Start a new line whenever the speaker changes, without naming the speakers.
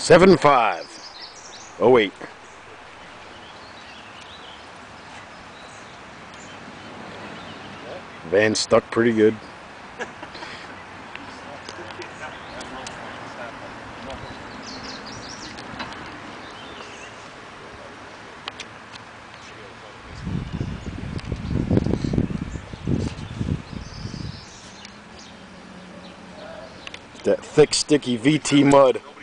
7.5. Oh wait. Van stuck pretty good. That thick, sticky VT mud.